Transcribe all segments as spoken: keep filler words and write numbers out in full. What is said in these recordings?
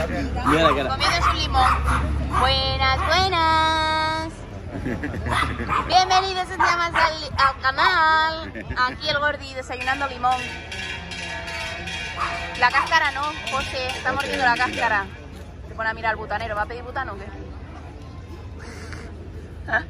Mira la cara. Comiéndose un limón. Buenas, buenas. Bienvenidos un día más al, al canal. Aquí el Gordi desayunando limón. La cáscara no, José, está mordiendo la cáscara. Se pone a mirar al butanero. ¿Va a pedir butano o qué? ¿Ah?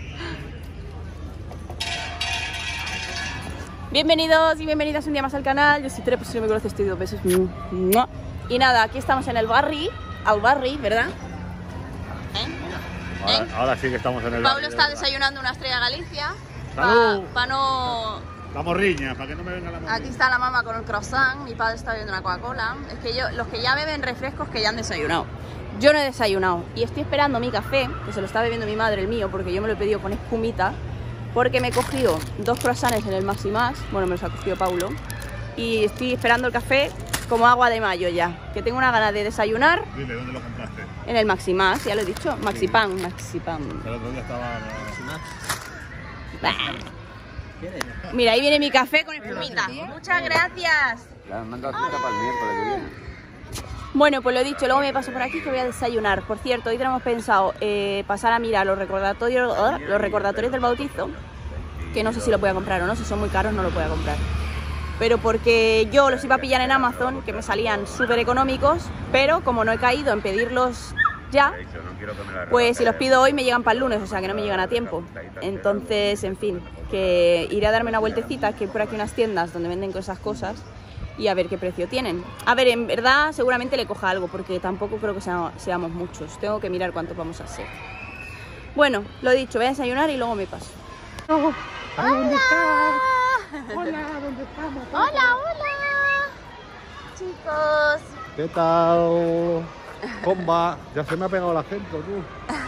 Bienvenidos y bienvenidas un día más al canal. Yo soy Tere, pues si no me conoces estoy dos veces. Y nada, aquí estamos en el barri, al barri, ¿verdad? ¿Eh? Ahora, ¿Eh? ahora sí que estamos en el Pablo barrio, está ¿verdad? desayunando una estrella Galicia. ¡Salud! Para pa no... La morriña, para que no me venga la morriña. Aquí está la mamá con el croissant. Mi padre está bebiendo una Coca-Cola. Es que yo, los que ya beben refrescos que ya han desayunado. Yo no he desayunado y estoy esperando mi café, que se lo está bebiendo mi madre, el mío, porque yo me lo he pedido con espumita. Porque me he cogido dos croissants en el Maximax, bueno, me los ha cogido Paulo, y estoy esperando el café como agua de mayo ya, que tengo una gana de desayunar. Dile, ¿dónde lo compraste? En el Maximax, ya lo he dicho, Maxipan, Maxipan. El otro día estaba... Bah. Mira, ahí viene mi café con espumita. Muchas gracias. La manda para el miércoles que viene. Bueno, pues lo he dicho, luego me paso por aquí que voy a desayunar. Por cierto, hoy tenemos pensado eh, pasar a mirar los recordatorios, oh, los recordatorios del bautizo, que no sé si lo voy a comprar o no, si son muy caros no lo voy a comprar. Pero porque yo los iba a pillar en Amazon, que me salían súper económicos, pero como no he caído en pedirlos ya, pues si los pido hoy me llegan para el lunes, o sea que no me llegan a tiempo. Entonces, en fin, que iré a darme una vueltecita, que hay por aquí unas tiendas donde venden esas cosas, y a ver qué precio tienen. A ver, en verdad seguramente le coja algo, porque tampoco creo que sea, seamos muchos. Tengo que mirar cuántos vamos a ser. Bueno, lo dicho, voy a desayunar y luego me paso. Oh, ¡Hola! ¿Dónde estás? Hola, ¿dónde estamos? ¡Hola, hola! Chicos. ¿Qué tal? Comba, ya se me ha pegado el acento, tú.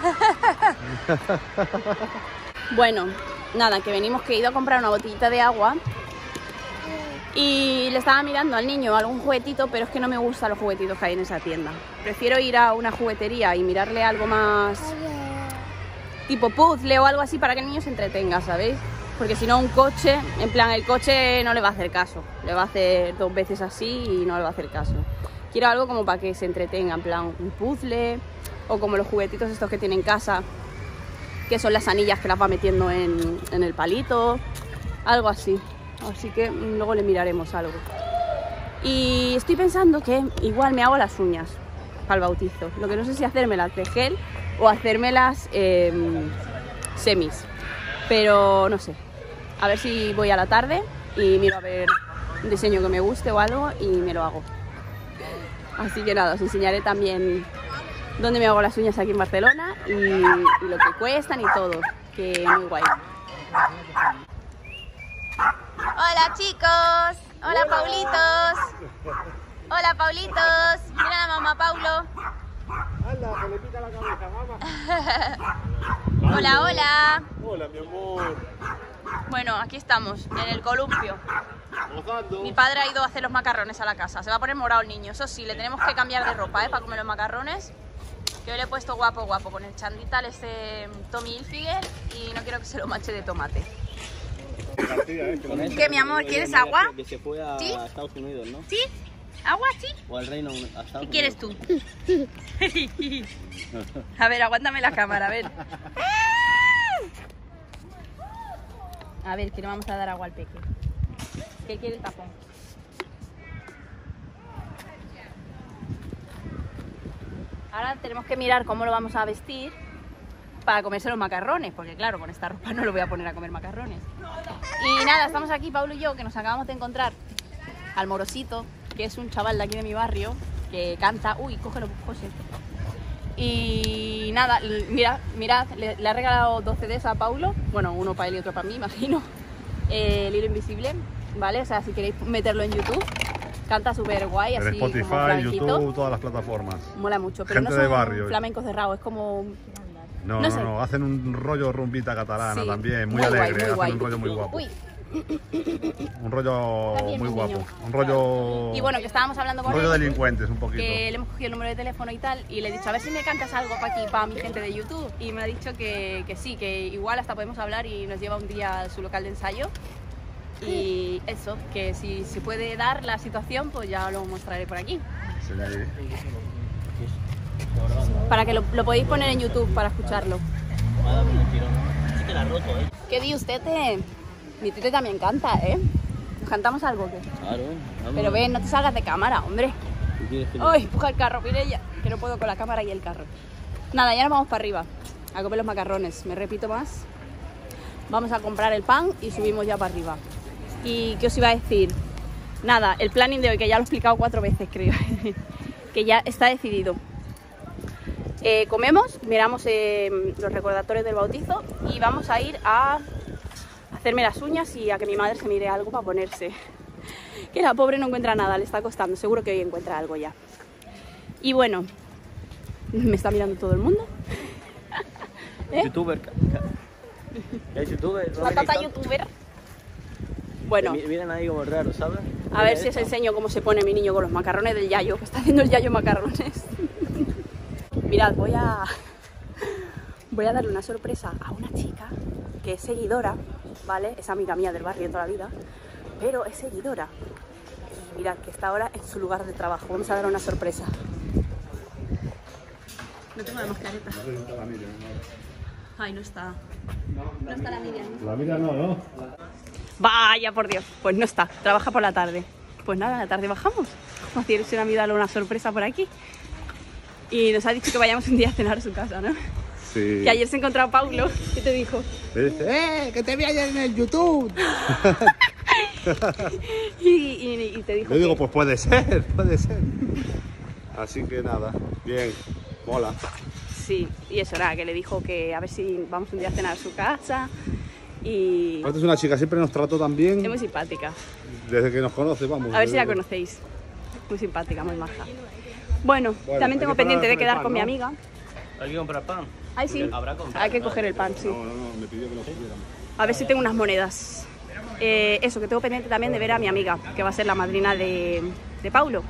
Bueno, nada, que venimos, que he ido a comprar una botellita de agua. Y le estaba mirando al niño algún juguetito, pero es que no me gustan los juguetitos que hay en esa tienda. Prefiero ir a una juguetería y mirarle algo más tipo puzzle o algo así para que el niño se entretenga, ¿sabéis? Porque si no, un coche, en plan, el coche no le va a hacer caso. Le va a hacer dos veces así y no le va a hacer caso. Quiero algo como para que se entretenga, en plan, un puzzle o como los juguetitos estos que tiene en casa, que son las anillas que las va metiendo en, en el palito, algo así. Así que luego le miraremos algo. Y estoy pensando que igual me hago las uñas para el bautizo. Lo que no sé si hacérmelas de gel o hacérmelas eh, semis. Pero no sé. A ver si voy a la tarde y miro a ver un diseño que me guste o algo y me lo hago. Así que nada, os enseñaré también dónde me hago las uñas aquí en Barcelona y, y lo que cuestan y todo. Que muy guay. Hola chicos, hola Paulitos, hola Paulitos, mira la mamá Paulo. Hala, que le pica la cabeza, mamá. Hola, hola. Hola, mi amor. Bueno, aquí estamos, en el columpio. Gozando. Mi padre ha ido a hacer los macarrones a la casa, se va a poner morado el niño. Eso sí, le tenemos que cambiar de ropa, ¿eh? Para comer los macarrones. Que yo le he puesto guapo, guapo, con el chandital este Tommy Hilfiger y no quiero que se lo manche de tomate. ¿Qué, mi amor? ¿Quieres agua? Que se fue a ¿Sí? Estados Unidos, ¿no? ¿Sí? ¿Agua? ¿Sí? O al Reino Unido. a Estados ¿Qué quieres Unidos. tú? A ver, aguántame la cámara, a ver. A ver, que le vamos a dar agua al peque. ¿Qué quiere el tapón? Ahora tenemos que mirar cómo lo vamos a vestir para comerse los macarrones, porque claro, con esta ropa no lo voy a poner a comer macarrones. Y nada, estamos aquí, Pablo y yo, que nos acabamos de encontrar al Morosito, que es un chaval de aquí de mi barrio, que canta... Uy, cógelo, José. Y nada, mira, mirad, le, le ha regalado dos C Ds a Paulo, bueno, uno para él y otro para mí, imagino, eh, El hilo invisible, ¿vale? O sea, si queréis meterlo en YouTube, canta súper guay, En así Spotify, como flamenquito. YouTube, todas las plataformas. Mola mucho, pero Gente no son de barrio. flamencos cerrados, es como... No, No no, sé. no, hacen un rollo rumbita catalana Sí, también, muy, muy guay, alegre, muy hacen guay. un rollo muy guapo. Uy, Un rollo Está bien, muy mi guapo, niño. un rollo... y bueno, que estábamos hablando un con rollo él, delincuentes un poquito. que le hemos cogido el número de teléfono y tal, y le he dicho, a ver si me cantas algo para aquí, para mi gente de YouTube, y me ha dicho que, que sí, que igual hasta podemos hablar y nos lleva un día a su local de ensayo, y eso, que si se puede dar la situación, pues ya lo mostraré por aquí. Sí. Para que lo, lo podéis poner en YouTube para escucharlo. Sí que la ha roto, ¿eh? ¿Qué di usted? Te? Mi tete también canta, ¿eh? ¿Nos cantamos algo o qué? Claro. Vamos. Pero ven, no te salgas de cámara, hombre. ¿Qué quieres que ¡Ay, empuja el carro, Mireia! Que no puedo con la cámara y el carro. Nada, ya nos vamos para arriba a comer los macarrones. Me repito más. Vamos a comprar el pan y subimos ya para arriba. ¿Y qué os iba a decir? Nada, el planning de hoy, que ya lo he explicado cuatro veces, creo. Que ya está decidido. Eh, comemos, miramos eh, los recordatorios del bautizo y vamos a ir a hacerme las uñas y a que mi madre se mire algo para ponerse. Que la pobre no encuentra nada, le está costando. Seguro que hoy encuentra algo ya. Y bueno, me está mirando todo el mundo. ¿Eh? Youtuber. ¿Es youtuber? La tata youtuber. Bueno, Miren ahí como raro, ¿sabes? a ver si os enseño cómo se pone mi niño con los macarrones del Yayo, que está haciendo el Yayo macarrones. Mirad, voy a voy a darle una sorpresa a una chica que es seguidora, ¿vale? Es amiga mía del barrio de toda la vida, pero es seguidora. Y mirad que está ahora en su lugar de trabajo. Vamos a dar una sorpresa. No tengo la mascareta. Ay, no está. No está la Miriam. La mira no, ¿no? Vaya, por Dios. Pues no está. Trabaja por la tarde. Pues nada, a la tarde bajamos. Como hacía ilusión a mí darle una sorpresa por aquí. Y nos ha dicho que vayamos un día a cenar a su casa, ¿no? Sí. Que ayer se encontró a Paulo. ¿Qué te dijo? Me dice, ¡eh! ¡Que te vi ayer en el YouTube! y, y, y te dijo Yo digo, que... pues puede ser, puede ser. Así que nada, bien, mola. Sí, y eso, nada, que le dijo que a ver si vamos un día a cenar a su casa. Y Esta es una chica, siempre nos trató tan bien. es muy simpática. Desde que nos conoce, vamos. A ver si la desde- conocéis. Muy simpática, muy maja. Bueno, Bueno, también hay tengo que pendiente parar de con el quedar pan, con mi ¿no? amiga. ¿Hay que comprar pan? Ay, sí, Habrá comprado, hay que ¿no? coger el pan, sí. No, no, no, me pidió que lo cogiéramos. A ver si tengo unas monedas. Eh, eso, que tengo pendiente también de ver a mi amiga, que va a ser la madrina de, de Paulo.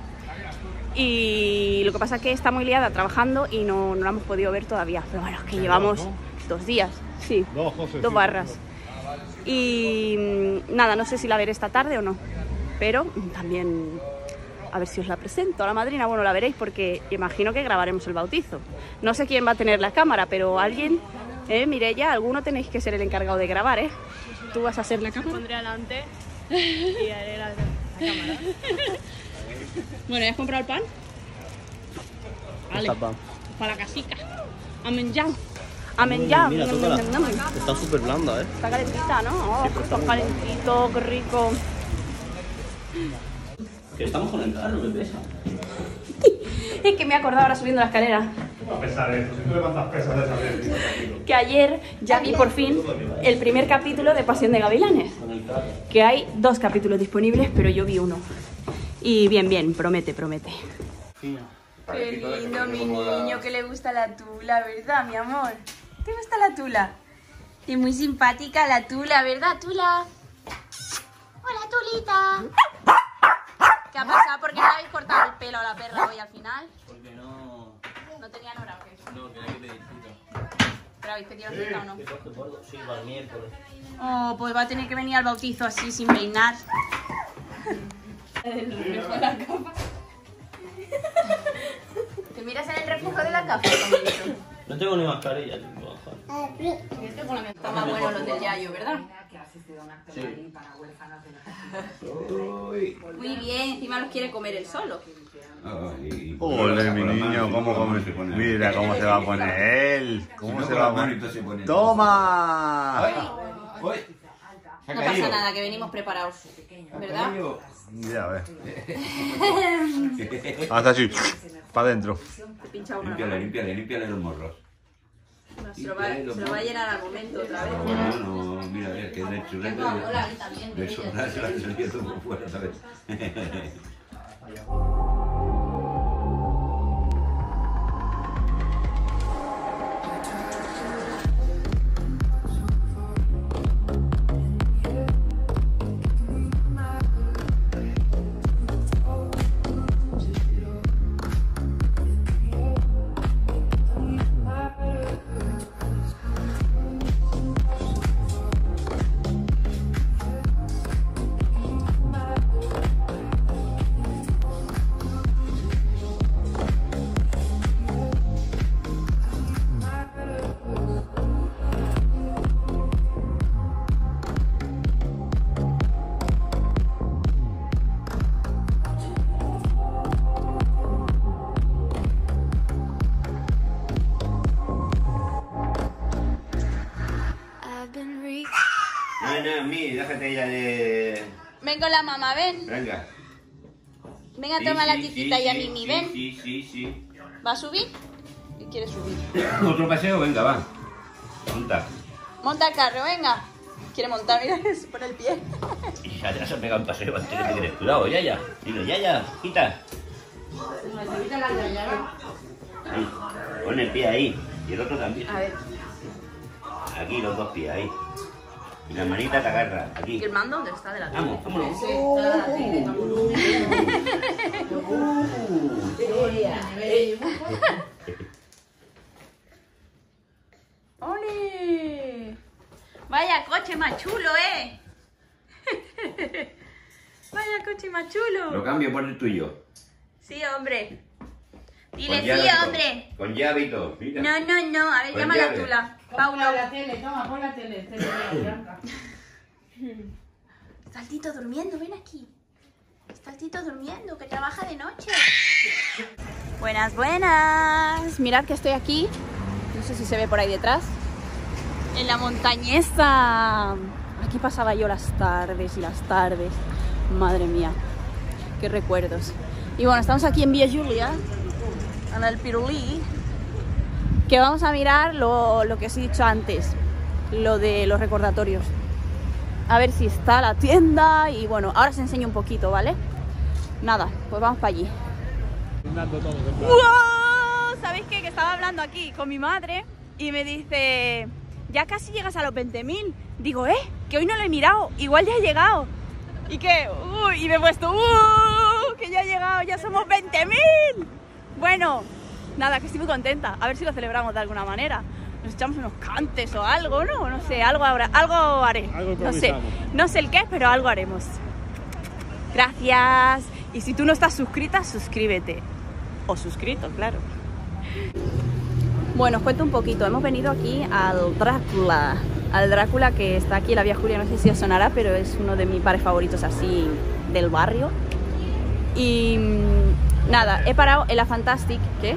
Y lo que pasa es que está muy liada trabajando y no, no la hemos podido ver todavía. Pero bueno, es que llevamos ¿no? dos días, sí, Dos, José, dos sí, barras. dos. Y mm, nada, no sé si la veré esta tarde o no. Pero mm, también a ver si os la presento a la madrina. Bueno, la veréis porque imagino que grabaremos el bautizo. No sé quién va a tener la cámara, pero alguien, eh, Mireia, alguno tenéis que ser el encargado de grabar, ¿eh? Tú vas a ser la cámara. Pondré adelante y haré la, la cámara. Bueno, ¿ya has comprado el pan? Vale, Está pan. para la casica. Amen ya. Amen ya. Mira, Nam, tócala. nam, nam. Está súper blanda, ¿eh? Está calentita, ¿no? Oh, Sí, pero está está muy calentito, qué rico. Que estamos con el carro, me pesa. Es que me he acordado ahora subiendo la escalera A pesar de esto, si tú levantas pesas de esa vez. que ayer ya vi por fin el primer capítulo de Pasión de Gavilanes. Con el carro. Que hay dos capítulos disponibles, pero yo vi uno. Y bien, bien, promete, promete. Fino. Qué lindo mi niño, que le gusta la tula, ¿verdad, mi amor? ¿Te gusta la tula? Es muy simpática la tula, ¿verdad, tula? Hola, tulita. ¿Qué ha pasado? ¿Por qué le habéis cortado el pelo a la perra hoy al final? Porque no... ¿No tenían hora o qué? No, que hay que pedir cita. ¿Pero habéis pedido cita o no? ¿Que coge gordo? Sí, para el miércoles. Oh, pues va a tener que venir al bautizo así, sin peinar. El reflejo de la capa. ¿Te miras en el reflejo de la capa? No tengo ni mascarilla, tipo. joder. Esto con la está más bueno los del Yayo, ¿verdad? Sí. Muy bien, encima los quiere comer él solo. Ole, mi niño, cómo come. Mira cómo se va a poner él. ¿Cómo se va a poner? ¡Toma! No pasa nada, que venimos preparados, ¿verdad? Ya ves. Hasta así, para adentro. Te pincha una. Límpiale, límpiale, límpiale los morros. No, se, lo va, se lo va a llenar al momento otra vez. No, no, mira, es que de chuleta. Coca-Cola ahí también, De de sobra se la ha salido por fuera, ¿sabes? ahí, déjate ya de... Ven con la mamá, ven. Venga. Venga, Sí, toma la sí, titita sí, y a sí, Mimi, sí, ven. Sí, sí, sí. ¿Va a subir? ¿Qué quiere subir? ¿Otro paseo? Venga, va. Monta. Monta el carro, venga. Quiere montar, mira, se pone el pie. Ya te has pegado un paseo antes que te quedes. Cuidado, Yaya. Dile, Yaya, quita. Ahí. Pon el pie ahí. Y el otro también. A ver. Aquí los dos pies, ahí. Y la manita te agarra, ¿Y aquí. el mando dónde está de la tele? Vamos, vámonos. ¡Ole! Vaya coche más chulo, ¿eh? Vaya coche más chulo. Lo cambio por el tuyo. Sí, hombre. Dile Con sí, llave y todo. hombre. Con llave y todo. Mira. No, no, no. A ver, Con llámala llave. tú, la. Paulo. Paulo. La tele, toma, pon la tele. tele Blanca. Está el Tito durmiendo, ven aquí. Está el Tito durmiendo, que trabaja de noche. Buenas, buenas. Mirad que estoy aquí. No sé si se ve por ahí detrás. En la montañesa. Aquí pasaba yo las tardes y las tardes. Madre mía, qué recuerdos. Y bueno, estamos aquí en Villa Giulia, en el Pirulí, que vamos a mirar lo, lo que os he dicho antes, lo de los recordatorios. A ver si está la tienda y bueno, ahora os enseño un poquito, ¿vale? Nada, pues vamos para allí. ¡Wow! ¿Sabéis qué? Que estaba hablando aquí con mi madre y me dice, ya casi llegas a los veinte mil. Digo, ¿eh? Que hoy no lo he mirado, igual ya he llegado. Y que, uy, y me he puesto, uh, que ya he llegado, ya somos veinte mil. Bueno, nada, que estoy muy contenta. A ver si lo celebramos de alguna manera. Nos echamos unos cantes o algo, ¿no? No sé, algo habrá, algo haré. Algo no sé, improvisamos. no sé el qué, pero algo haremos. Gracias. Y si tú no estás suscrita, suscríbete. O suscrito, claro. Bueno, os cuento un poquito. Hemos venido aquí al Drácula. Al Drácula que está aquí en la Vía Julia. No sé si os sonará, pero es uno de mis bares favoritos así del barrio. Y mmm, nada, he parado en la Fantastic. ¿Qué?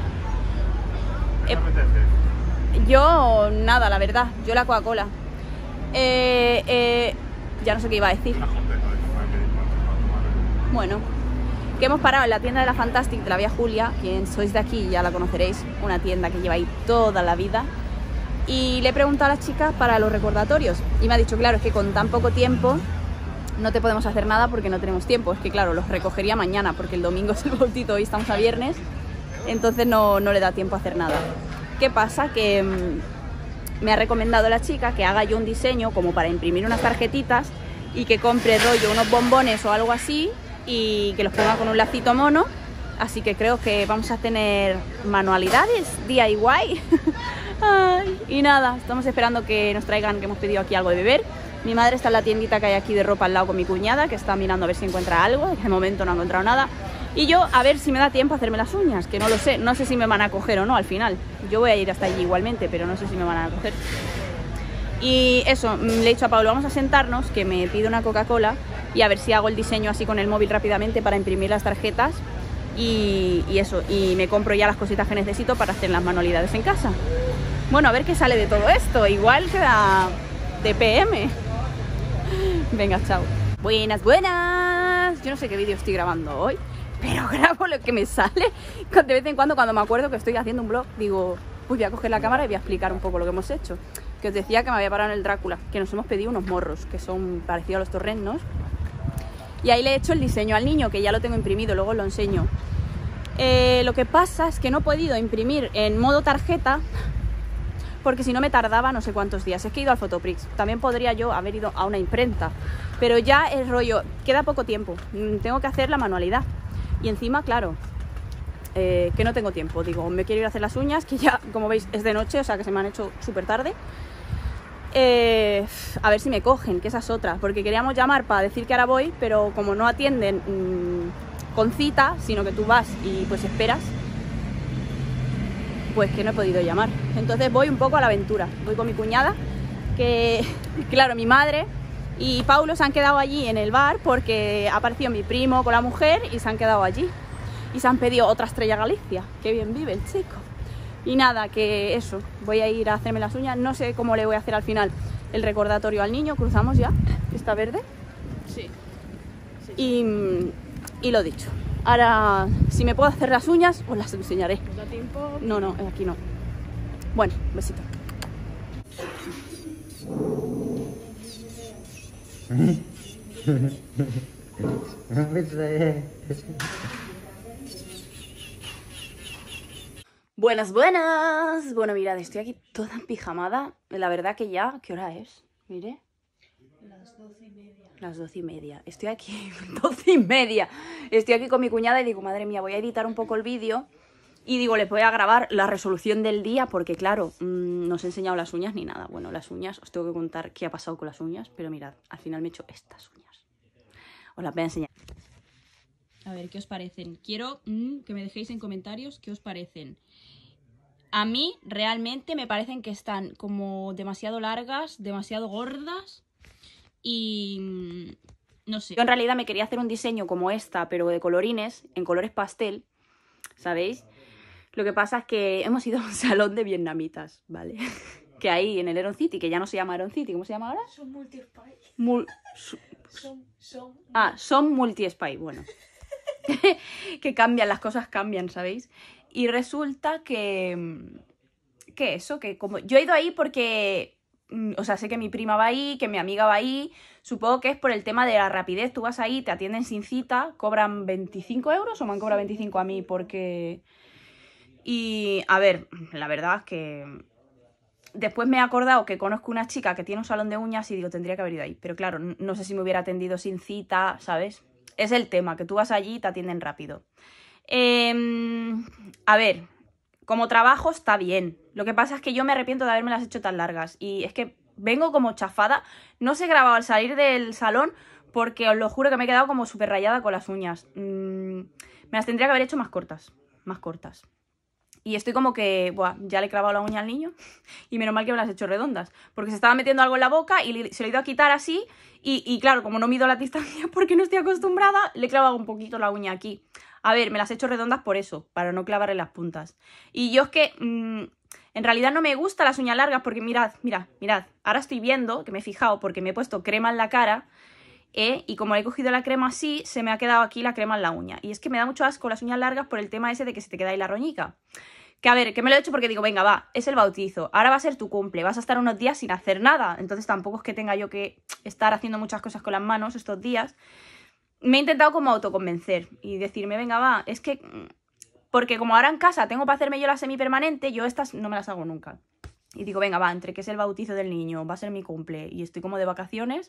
He- Yo, nada, la verdad. Yo la Coca-Cola. Eh, eh, ya no sé qué iba a decir. Bueno, que hemos parado en la tienda de la Fantastic de la Vía Julia. Quien sois de aquí ya la conoceréis. Una tienda que lleva ahí toda la vida. Y le he preguntado a la chica para los recordatorios. Y me ha dicho, claro, es que con tan poco tiempo no te podemos hacer nada porque no tenemos tiempo. Es que claro, los recogería mañana porque el domingo es el bautito, hoy estamos a viernes. Entonces no, no le da tiempo a hacer nada. ¿Qué pasa? Que mmm, me ha recomendado la chica que haga yo un diseño como para imprimir unas tarjetitas y que compre rollo unos bombones o algo así y que los ponga con un lacito mono. Así que creo que vamos a tener manualidades, D I Y. Ay, y nada, estamos esperando que nos traigan, que hemos pedido aquí algo de beber. Mi madre está en la tiendita que hay aquí de ropa al lado con mi cuñada, que está mirando a ver si encuentra algo. De momento no ha encontrado nada. Y yo a ver si me da tiempo a hacerme las uñas, que no lo sé. No sé si me van a coger o no al final. Yo voy a ir hasta allí igualmente, pero no sé si me van a coger. Y eso, le he dicho a Pablo, vamos a sentarnos, que me pide una Coca-Cola y a ver si hago el diseño así con el móvil rápidamente para imprimir las tarjetas. Y, y eso, y me compro ya las cositas que necesito para hacer las manualidades en casa. Bueno, a ver qué sale de todo esto. Igual queda T P M. Venga, chao. Buenas, buenas. Yo no sé qué vídeo estoy grabando hoy, pero grabo lo que me sale. De vez en cuando, cuando me acuerdo que estoy haciendo un vlog, digo, pues voy a coger la cámara y voy a explicar un poco lo que hemos hecho. Que os decía que me había parado en el Drácula, que nos hemos pedido unos morros, que son parecidos a los torrenos. Y ahí le he hecho el diseño al niño, que ya lo tengo imprimido, luego os lo enseño. Eh, lo que pasa es que no he podido imprimir en modo tarjeta, porque si no me tardaba no sé cuántos días. Es que he ido al Fotoprix. También podría yo haber ido a una imprenta, pero ya el rollo, queda poco tiempo. Tengo que hacer la manualidad. Y encima, claro, eh, que no tengo tiempo. Digo, me quiero ir a hacer las uñas, que ya, como veis, es de noche, o sea que se me han hecho súper tarde. Eh, a ver si me cogen, que esa es otra. Porque queríamos llamar para decir que ahora voy, pero como no atienden mmm, con cita, sino que tú vas y pues esperas, pues que no he podido llamar. Entonces voy un poco a la aventura. Voy con mi cuñada, que claro, mi madre y Paulo se han quedado allí en el bar porque ha aparecido mi primo con la mujer y se han quedado allí. Y se han pedido otra Estrella Galicia. Qué bien vive el chico. Y nada, que eso, voy a ir a hacerme las uñas. No sé cómo le voy a hacer al final. el recordatorio al niño, cruzamos ya, que está verde. Sí. sí. Y, y lo dicho. Ahora, si me puedo hacer las uñas, os las enseñaré. ¿Nos da tiempo? No, no, aquí no. Bueno, besito. Buenas, buenas. Bueno, mirad, estoy aquí toda pijamada. La verdad que ya, ¿qué hora es? Mire. Las doce y media. Las doce y media. Estoy aquí, doce y media. Estoy aquí con mi cuñada y digo, madre mía, voy a editar un poco el vídeo. Y digo, les voy a grabar la resolución del día porque, claro, mmm, no os he enseñado las uñas ni nada. Bueno, las uñas, os tengo que contar qué ha pasado con las uñas. Pero mirad, al final me he hecho estas uñas. Os las voy a enseñar. A ver, ¿qué os parecen? Quiero mmm, que me dejéis en comentarios qué os parecen. A mí, realmente, me parecen que están como demasiado largas, demasiado gordas. Y mmm, no sé. Yo en realidad me quería hacer un diseño como esta, pero de colorines, en colores pastel, ¿sabéis? Lo que pasa es que hemos ido a un salón de vietnamitas, ¿vale? Que hay en el Heron City, que ya no se llama Heron City, ¿cómo se llama ahora? Son multi-spy. Mul su Son, son... ah, son multi-spy, bueno. Que cambian, las cosas cambian, ¿sabéis? Y resulta que... Que eso, que como... Yo he ido ahí porque... O sea, sé que mi prima va ahí, que mi amiga va ahí. Supongo que es por el tema de la rapidez. Tú vas ahí, te atienden sin cita, cobran veinticinco euros o me han cobrado veinticinco a mí porque... Y, a ver, la verdad es que... Después me he acordado que conozco una chica que tiene un salón de uñas y digo, tendría que haber ido ahí. Pero claro, no sé si me hubiera atendido sin cita, ¿sabes? Es el tema, que tú vas allí y te atienden rápido. Eh, a ver, como trabajo está bien. Lo que pasa es que yo me arrepiento de haberme las hecho tan largas. Y es que vengo como chafada. No se grababa al salir del salón porque os lo juro que me he quedado como súper rayada con las uñas. Mm, me las tendría que haber hecho más cortas. Más cortas. Y estoy como que, buah, ya le he clavado la uña al niño y menos mal que me las he hecho redondas. Porque se estaba metiendo algo en la boca y se lo he ido a quitar así. Y, y claro, como no mido la distancia porque no estoy acostumbrada, le he clavado un poquito la uña aquí. A ver, me las he hecho redondas por eso, para no clavarle las puntas. Y yo es que, mmm, en realidad no me gustan las uñas largas porque mirad, mirad, mirad. Ahora estoy viendo, que me he fijado porque me he puesto crema en la cara. ¿Eh? Y como le he cogido la crema así, se me ha quedado aquí la crema en la uña. Y es que me da mucho asco las uñas largas por el tema ese de que se te queda ahí la roñica. Que a ver, que me lo he hecho porque digo, venga, va, es el bautizo. Ahora va a ser tu cumple, vas a estar unos días sin hacer nada. Entonces tampoco es que tenga yo que estar haciendo muchas cosas con las manos estos días. Me he intentado como autoconvencer y decirme, venga, va, es que... Porque como ahora en casa tengo para hacerme yo la semipermanente, yo estas no me las hago nunca. Y digo, venga, va, entre que es el bautizo del niño, va a ser mi cumple y estoy como de vacaciones...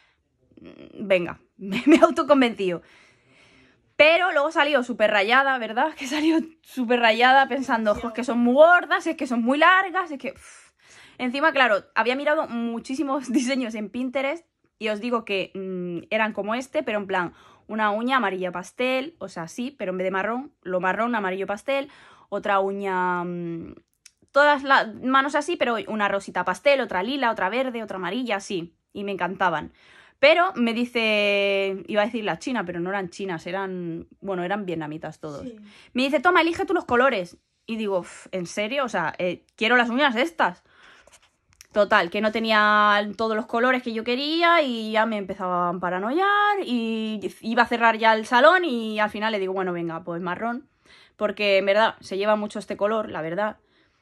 Venga, me, me he autoconvencido. Pero luego salió súper rayada, ¿verdad? Que salió súper rayada pensando, ojo, es que son muy gordas, es que son muy largas, es que... Uff. Encima, claro, había mirado muchísimos diseños en Pinterest y os digo que mmm, eran como este, pero en plan, una uña amarilla pastel, o sea, sí, pero en vez de marrón, lo marrón, amarillo pastel, otra uña... Mmm, todas las manos así, pero una rosita pastel, otra lila, otra verde, otra amarilla, así. Y me encantaban. Pero me dice, iba a decir la china, pero no eran chinas, eran, bueno, eran vietnamitas todos. Sí. Me dice, toma, elige tú los colores. Y digo, ¿en serio? O sea, eh, quiero las uñas estas. Total, que no tenía todos los colores que yo quería y ya me empezaba a paranoiar y iba a cerrar ya el salón y al final le digo, bueno, venga, pues marrón. Porque en verdad se lleva mucho este color, la verdad.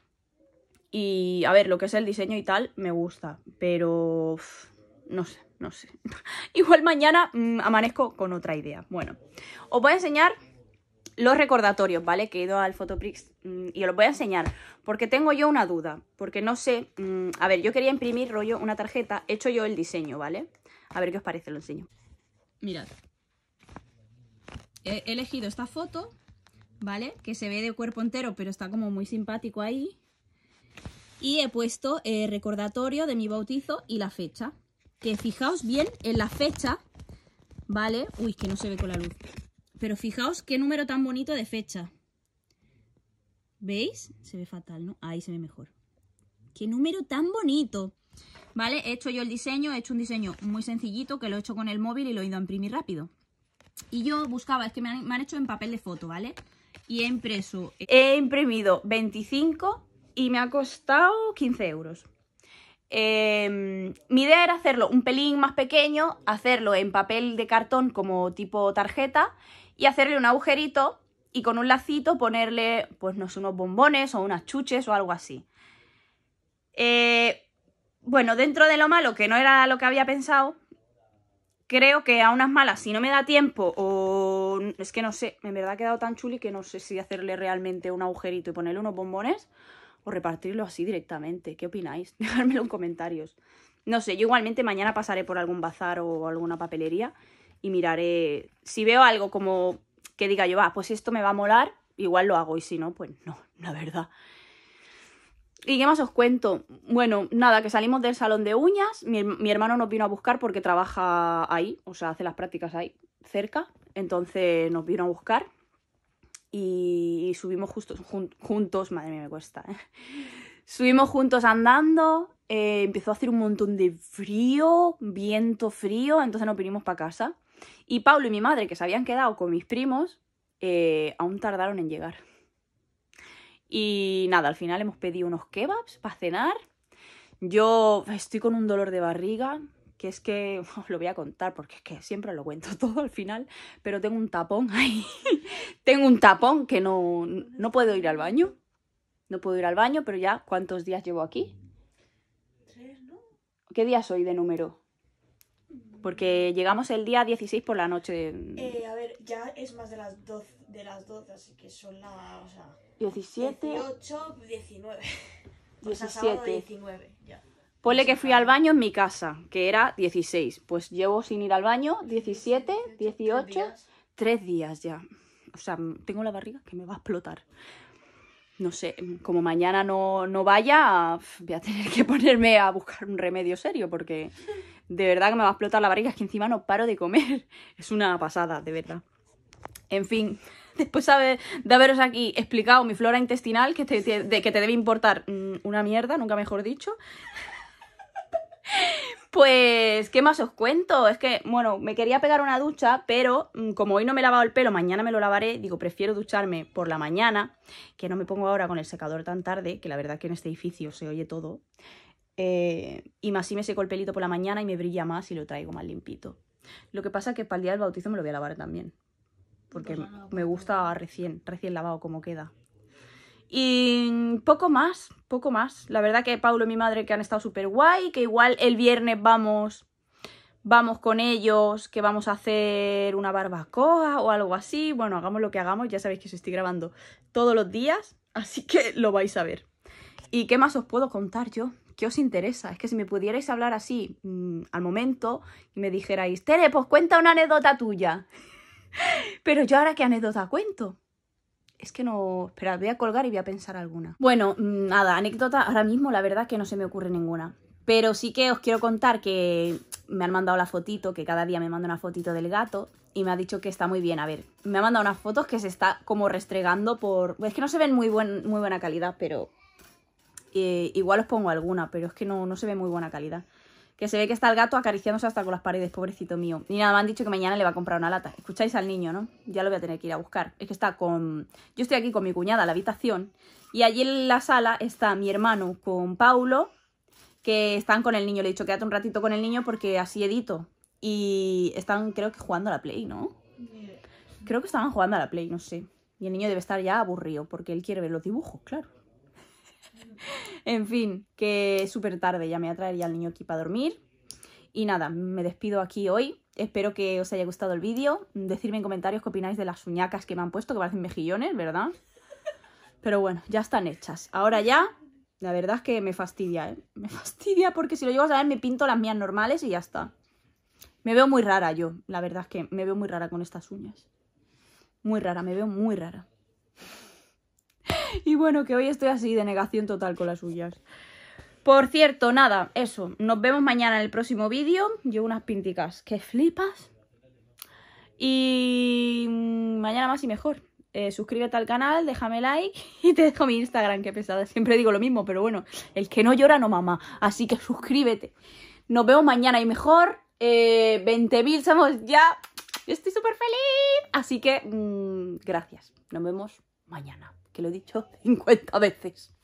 Y a ver, lo que es el diseño y tal, me gusta, pero uf, no sé. No sé, igual mañana mmm, amanezco con otra idea. Bueno, os voy a enseñar los recordatorios, ¿vale? Que he ido al Photoprix mmm, y os los voy a enseñar porque tengo yo una duda, porque no sé, mmm, a ver, yo quería imprimir rollo una tarjeta, he hecho yo el diseño, ¿vale? A ver qué os parece, lo enseño. Mirad, he elegido esta foto, ¿vale? Que se ve de cuerpo entero, pero está como muy simpático ahí. Y he puesto el recordatorio de mi bautizo y la fecha. Que fijaos bien en la fecha, ¿vale? Uy, que no se ve con la luz. Pero fijaos qué número tan bonito de fecha. ¿Veis? Se ve fatal, ¿no? Ahí se ve mejor. ¡Qué número tan bonito! ¿Vale? He hecho yo el diseño, he hecho un diseño muy sencillito que lo he hecho con el móvil y lo he ido a imprimir rápido. Y yo buscaba, es que me han, me han hecho en papel de foto, ¿vale? Y he impreso... He imprimido veinticinco y me ha costado quince euros. Eh, mi idea era hacerlo un pelín más pequeño, hacerlo en papel de cartón como tipo tarjeta y hacerle un agujerito y con un lacito ponerle, pues no sé, unos bombones o unas chuches o algo así. Eh, bueno, dentro de lo malo, que no era lo que había pensado, creo que a unas malas, si no me da tiempo o... Es que no sé, en verdad ha quedado tan chuli que no sé si hacerle realmente un agujerito y ponerle unos bombones o repartirlo así directamente. ¿Qué opináis? Dejármelo en comentarios. No sé, yo igualmente mañana pasaré por algún bazar o alguna papelería y miraré... Si veo algo como que diga yo, va, pues esto me va a molar, igual lo hago y si no, pues no, la verdad. ¿Y qué más os cuento? Bueno, nada, que salimos del salón de uñas, mi, mi hermano nos vino a buscar porque trabaja ahí, o sea, hace las prácticas ahí, cerca, entonces nos vino a buscar y, y subimos justo, jun, juntos, madre mía, me cuesta, ¿eh? Subimos juntos andando, eh, empezó a hacer un montón de frío, viento frío, entonces nos vinimos para casa. Y Pablo y mi madre, que se habían quedado con mis primos, eh, aún tardaron en llegar. Y nada, al final hemos pedido unos kebabs para cenar. Yo estoy con un dolor de barriga, que es que os lo voy a contar porque es que siempre lo cuento todo al final, pero tengo un tapón ahí. Tengo un tapón que no, no puedo ir al baño. No puedo ir al baño, pero ya, ¿cuántos días llevo aquí? Tres, ¿no? ¿Qué día soy de número? Porque llegamos el día dieciséis por la noche. Eh, a ver, ya es más de las doce, de las doce, así que son las, o sea, diecisiete. dieciocho, diecinueve. O sea, diecisiete. sábado diecinueve, ya. Ponle que fui al baño en mi casa, que era dieciséis. Pues llevo sin ir al baño diecisiete, dieciocho, días. tres días ya. O sea, tengo la barriga que me va a explotar. No sé, como mañana no, no vaya, voy a tener que ponerme a buscar un remedio serio porque de verdad que me va a explotar la barriga. Es que encima no paro de comer. Es una pasada, de verdad. En fin, después de haberos aquí explicado mi flora intestinal, que te, te, de, que te debe importar una mierda, nunca mejor dicho, pues, ¿qué más os cuento? Es que, bueno, me quería pegar una ducha, pero como hoy no me he lavado el pelo, mañana me lo lavaré, digo, prefiero ducharme por la mañana, que no me pongo ahora con el secador tan tarde, que la verdad que en este edificio se oye todo, eh, y más si me seco el pelito por la mañana y me brilla más y lo traigo más limpito. Lo que pasa es que para el día del bautizo me lo voy a lavar también, porque me gusta recién, recién lavado como queda. Y poco más, poco más. La verdad que Paulo y mi madre que han estado súper guay, que igual el viernes vamos, vamos con ellos, que vamos a hacer una barbacoa o algo así. Bueno, hagamos lo que hagamos, ya sabéis que os estoy grabando todos los días, así que lo vais a ver. ¿Y qué más os puedo contar yo? ¿Qué os interesa? Es que si me pudierais hablar así mmm, al momento y me dijerais, Tere, pues cuenta una anécdota tuya. Pero yo ahora qué anécdota cuento. Es que no... Espera, voy a colgar y voy a pensar alguna. Bueno, nada, anécdota ahora mismo la verdad que no se me ocurre ninguna. Pero sí que os quiero contar que me han mandado la fotito, que cada día me manda una fotito del gato y me ha dicho que está muy bien. A ver, me ha mandado unas fotos que se está como restregando por... Es que no se ven muy, buen, muy buena calidad, pero... Eh, igual os pongo alguna, pero es que no, no se ve muy buena calidad. Que se ve que está el gato acariciándose hasta con las paredes, pobrecito mío. Y nada, me han dicho que mañana le va a comprar una lata. Escucháis al niño, ¿no? Ya lo voy a tener que ir a buscar. Es que está con... Yo estoy aquí con mi cuñada en la habitación y allí en la sala está mi hermano con Paulo, que están con el niño. Le he dicho, quédate un ratito con el niño porque así edito. Y están, creo que jugando a la Play, ¿no? Creo que estaban jugando a la Play, no sé. Y el niño debe estar ya aburrido porque él quiere ver los dibujos, claro. En fin, que es súper tarde, ya me voy a traer ya al niño aquí para dormir. Y nada, me despido aquí hoy. Espero que os haya gustado el vídeo. Decidme en comentarios qué opináis de las uñacas que me han puesto, que parecen mejillones, ¿verdad? Pero bueno, ya están hechas. Ahora ya, la verdad es que me fastidia, ¿eh? Me fastidia porque si lo llego a saber me pinto las mías normales y ya está. Me veo muy rara yo, la verdad es que me veo muy rara con estas uñas. Muy rara, me veo muy rara. Y bueno, que hoy estoy así de negación total con las uñas. Por cierto, nada, eso. Nos vemos mañana en el próximo vídeo. Llevo unas pinticas que flipas. Y mañana más y mejor. Eh, suscríbete al canal, déjame like y te dejo mi Instagram, que pesada. Siempre digo lo mismo, pero bueno, el que no llora no mama. Así que suscríbete. Nos vemos mañana y mejor. Eh, veinte mil somos ya. Estoy súper feliz. Así que, mmm, gracias. Nos vemos mañana. Que lo he dicho cincuenta veces.